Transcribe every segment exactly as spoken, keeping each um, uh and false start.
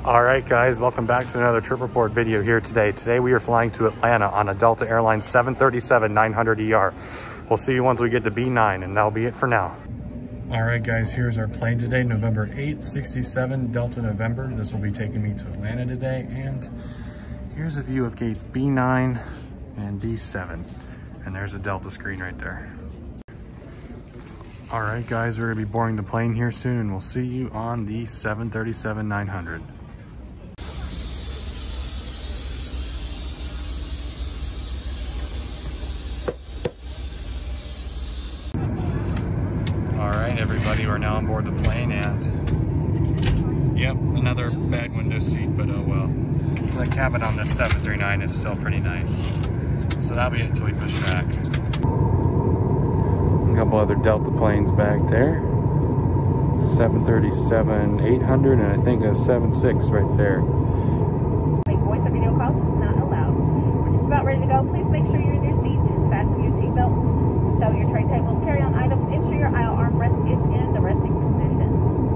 All right, guys, welcome back to another trip report video here today. Today we are flying to Atlanta on a Delta Airlines seven thirty-seven nine hundred E R. We'll see you once we get to B nine, and that'll be it for now. All right, guys, here's our plane today, November eighth, sixty-seven Delta November. This will be taking me to Atlanta today, and here's a view of gates B nine and B seven. And there's a Delta screen right there. All right, guys, we're gonna be boarding the plane here soon, and we'll see you on the seven thirty-seven nine hundred. All right, everybody, we're now on board the plane, and yep, another bad window seat, but oh well. The cabin on this seven thirty-nine is still pretty nice. So that'll be it until we push back. A couple other Delta planes back there. seven thirty-seven eight hundred, and I think a seven six right there. Voice or video calls is not allowed. We're just about ready to go. Please make sure you're in your seat. Fasten your seatbelt. Stow your tray tables, carry-on items. Ensure your aisle armrest is in the resting position.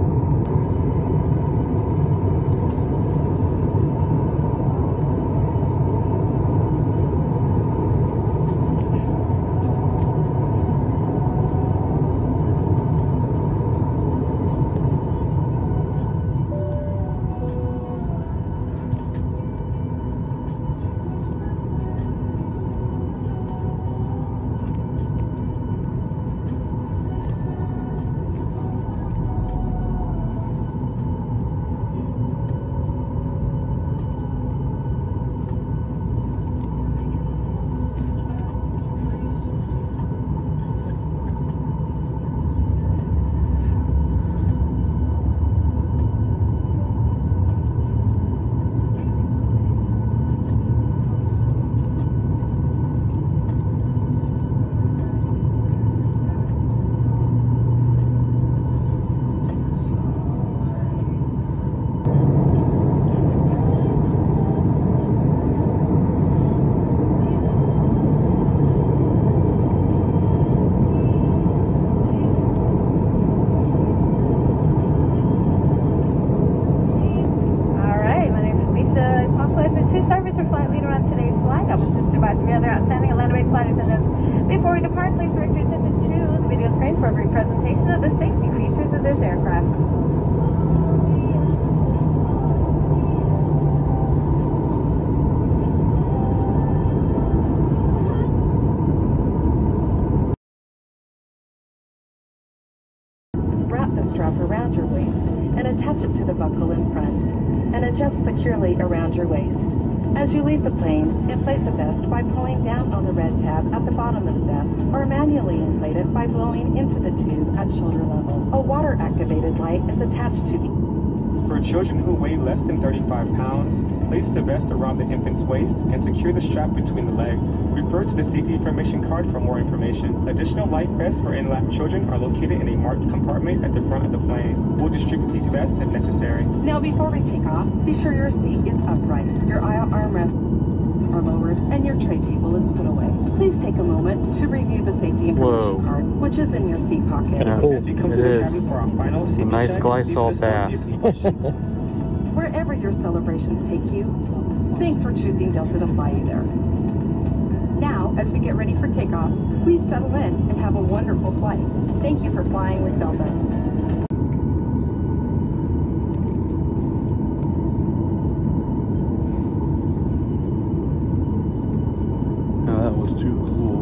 Before we depart, please direct your attention to the video screens for a brief presentation of the safety features of this aircraft. Wrap the strap around your waist and attach it to the buckle in front, and adjust securely around your waist. As you leave the plane, inflate the vest by pulling down on the red tab at the bottom of the vest, or manually inflate it by blowing into the tube at shoulder level. A water-activated light is attached to the... For children who weigh less than thirty-five pounds, place the vest around the infant's waist and secure the strap between the legs. Refer to the safety information card for more information. Additional life vests for in-lap children are located in a marked compartment at the front of the plane. We'll distribute these vests if necessary. Now, before we take off, be sure your seat is upright, your aisle armrests are lowered, and your tray table is put away. Please take a moment to review the safety information Whoa. card, which is in your seat pocket. Kind of cool. As we come It to the is. cabin for our final A safety nice check, Glycol please bath. respond if you have any questions. Wherever your celebrations take you, thanks for choosing Delta to fly you there. Now, as we get ready for takeoff, please settle in and have a wonderful flight. Thank you for flying with Delta. That was too cool.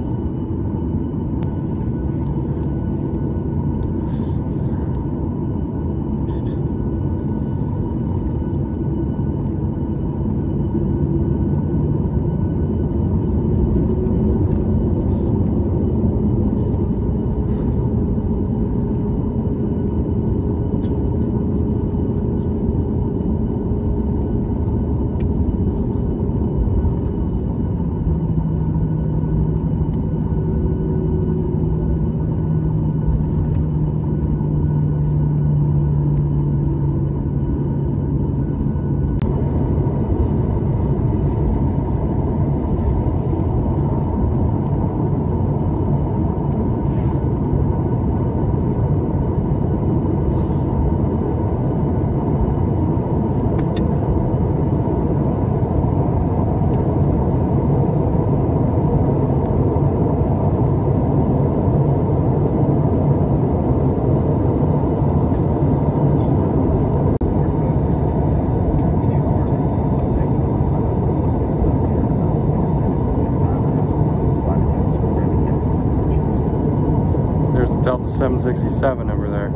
Delta seven sixty-seven over there.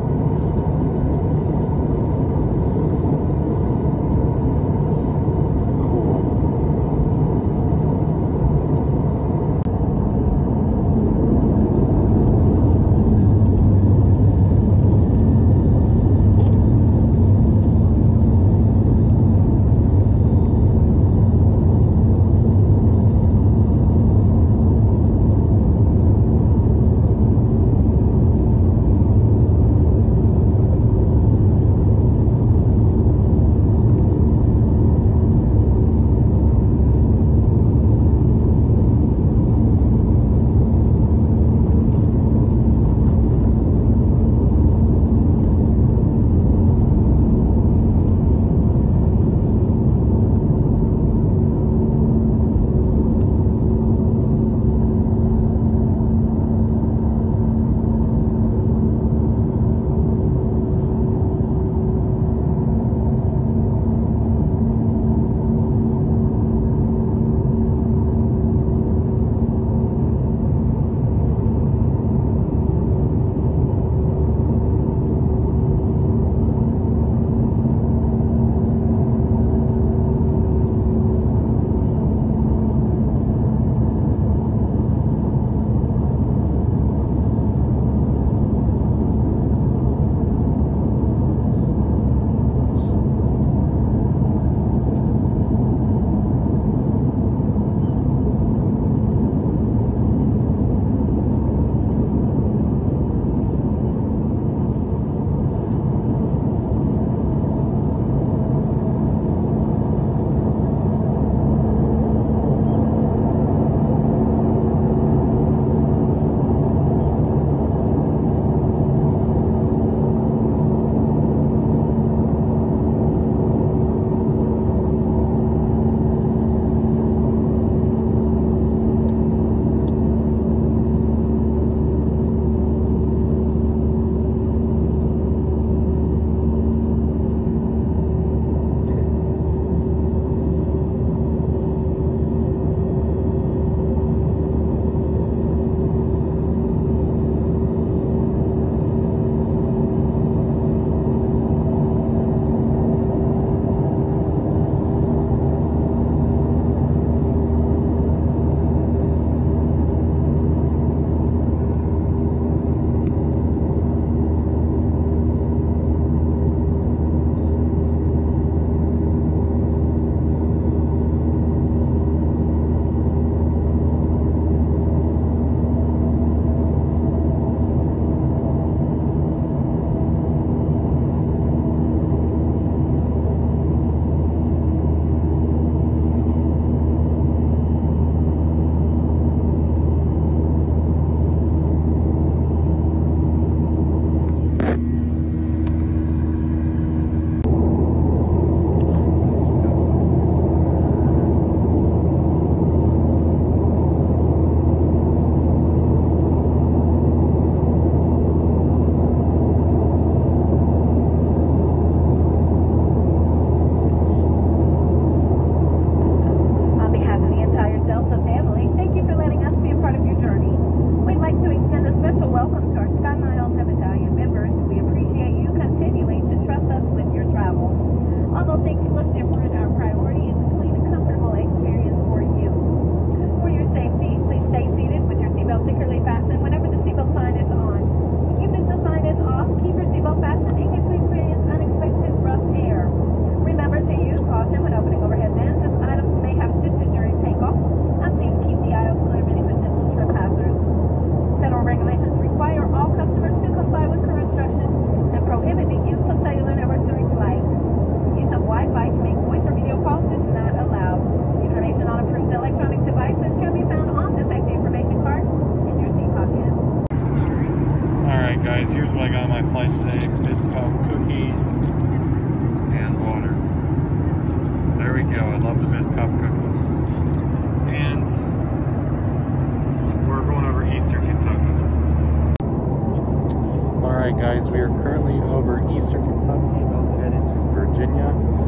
Guys, we are currently over eastern Kentucky, about to head into Virginia,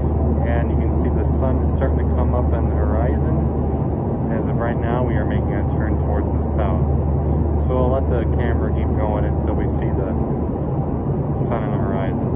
and you can see the sun is starting to come up on the horizon. As of right now, we are making a turn towards the south. So we'll let the camera keep going until we see the sun on the horizon.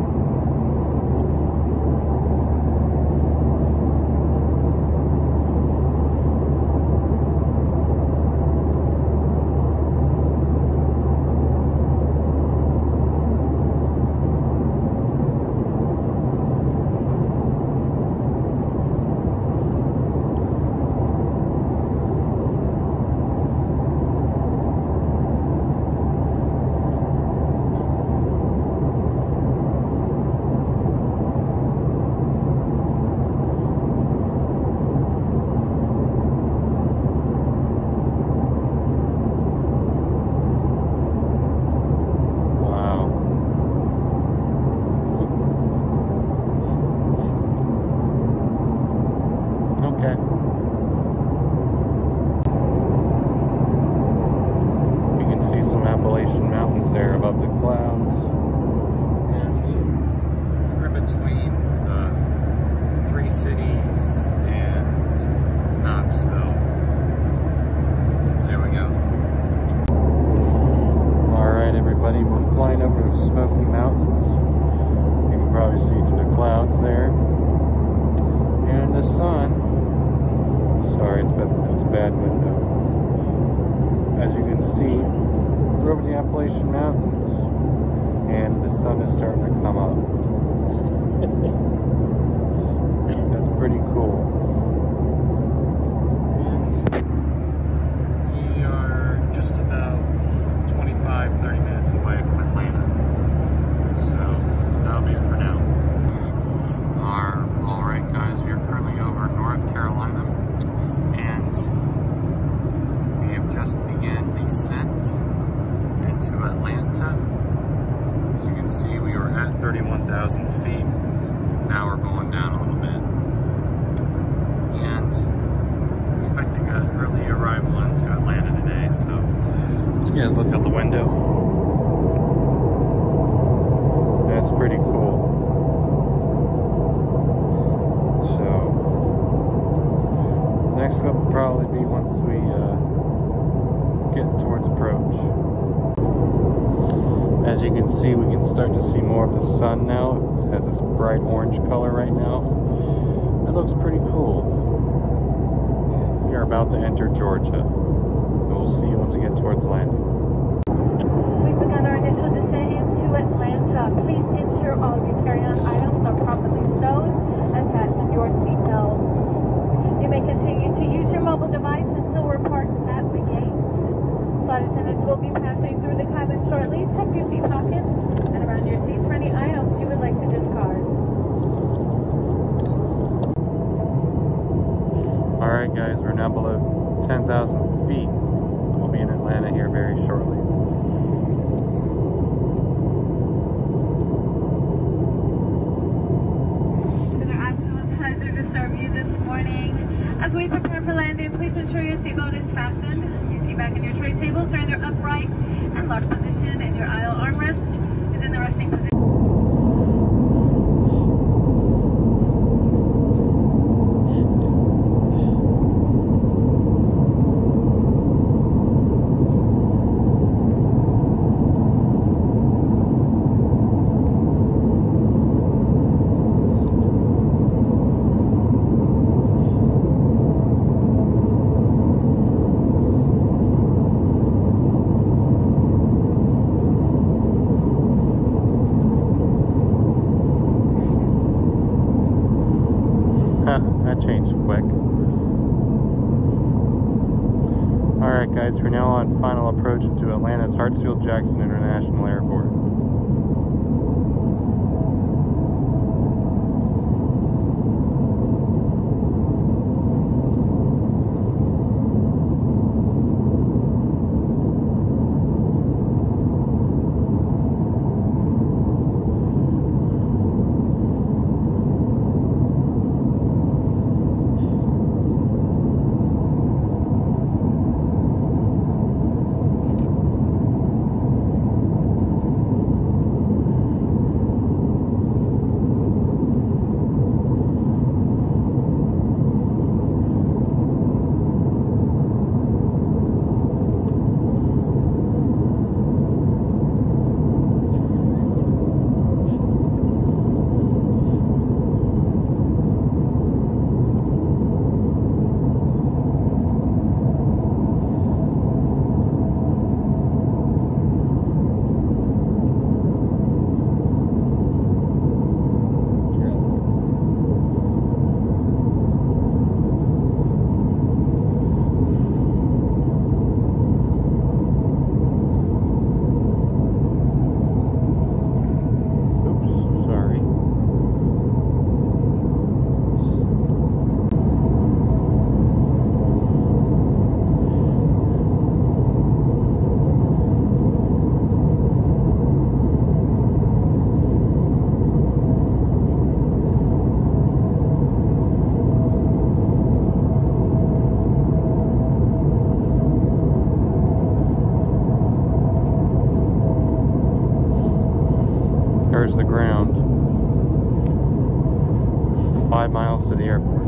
Mountains there above the clouds, and we're between the three cities and Knoxville. There we go. Alright everybody, we're flying over the Smoky Mountains. You can probably see through the clouds there. And the sun, sorry it's, bad, it's a bad window. As you can see, over the Appalachian Mountains, and the sun is starting to come up. That's pretty cool. And we are just about twenty-five, thirty minutes away from Atlanta. So that'll be it for now. Alright guys, we are currently over North Carolina, and we have just began descent to Atlanta. As you can see, we were at thirty-one thousand feet. Now we're going down a little bit. And expecting an early arrival into Atlanta today, so let's get a look out the window. That's pretty cool. So, next up will probably be once we uh, get towards approach. As you can see, we can start to see more of the sun now. It has this bright orange color right now. It looks pretty cool. And we are about to enter Georgia. We'll see you once we get towards landing. We've begun our initial descent into Atlanta. Please ensure all of your carry-on items are properly stowed and fasten your seatbelt. You may continue to use your mobile device until we're parked at the gate. Flight attendants will be passing through the cabin shortly. Check your seat pockets and around your seats for any items you would like to discard. Alright guys, we're now below ten thousand feet. We'll be in Atlanta here very shortly. It's been an absolute pleasure to serve you this morning. As we prepare for landing, please ensure your seatbelt is fastened. Back in your tray tables are in their upright and locked position, and your aisle armrest is in the resting position. That changed quick. Alright guys, we're now on final approach into Atlanta's Hartsfield-Jackson International Airport. there's the ground. Five miles to the airport.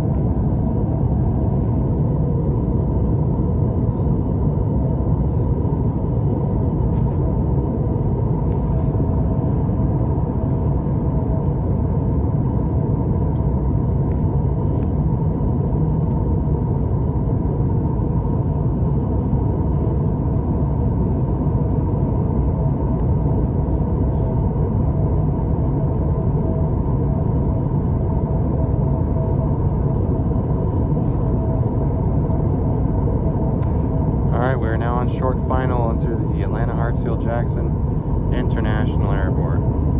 Short final onto the Atlanta Hartsfield-Jackson International Airport.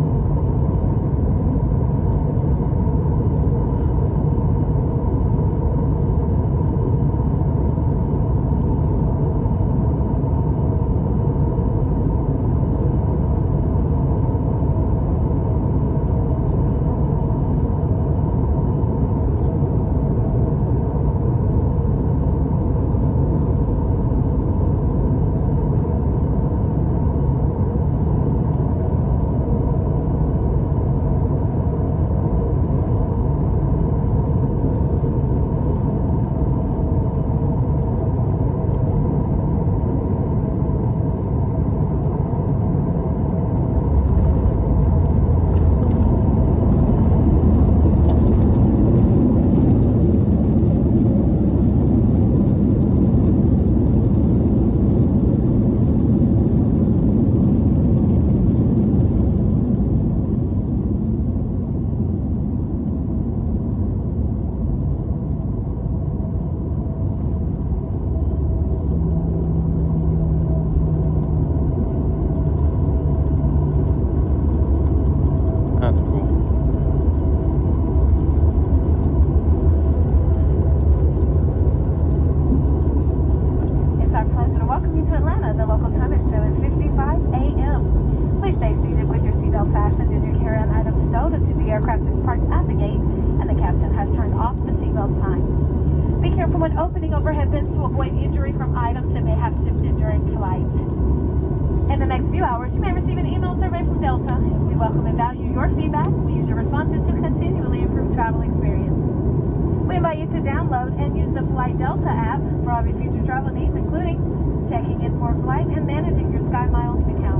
In the next few hours, you may receive an email survey from Delta. We welcome and value your feedback. We use your responses to continually improve travel experience. We invite you to download and use the Flight Delta app for all of your future travel needs, including checking in for a flight and managing your Sky Miles account.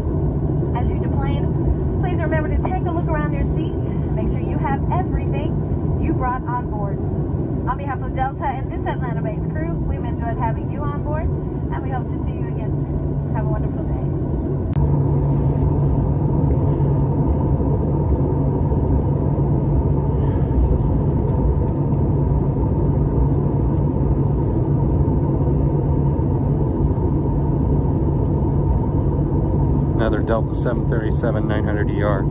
As you deplane, please remember to take a look around your seat. Make sure you have everything you brought on board. On behalf of Delta and this Atlanta-based crew, we've enjoyed having you on board, and we hope to see you again soon. Have a wonderful day. Another Delta seven thirty-seven nine hundred E R.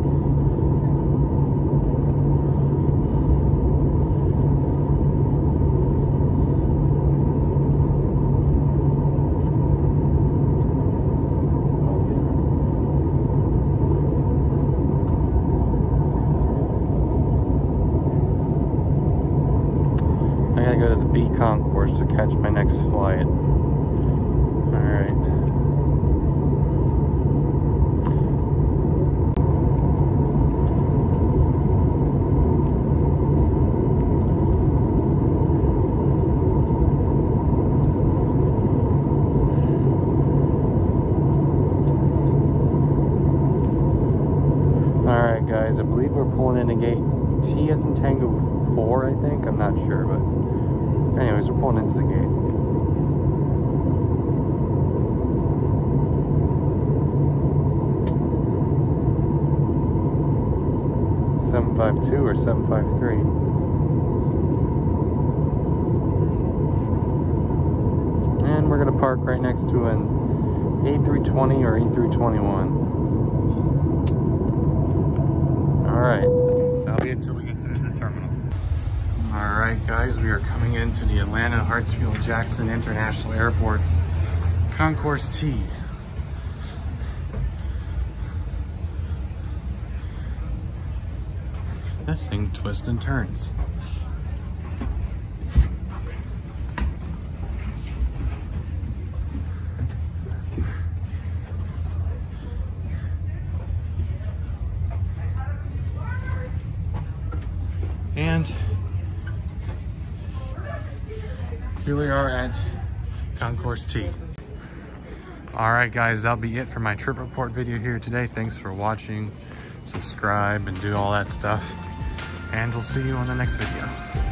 I gotta go to the B concourse to catch my next flight. Alright. Alright guys, I believe we're pulling in a gate T as in Tango four, I think. I'm not sure, but anyways, we're pulling into the gate. seven five two or seven five three. And we're gonna park right next to an A three twenty or A three twenty-one. Alright, so that'll be until we get to the terminal. Alright guys, we are coming into the Atlanta Hartsfield-Jackson International Airport's Concourse T. This thing twists and turns. And here we are at Concourse T. All right, guys, that'll be it for my trip report video here today. Thanks for watching. Subscribe and do all that stuff. And we'll see you on the next video.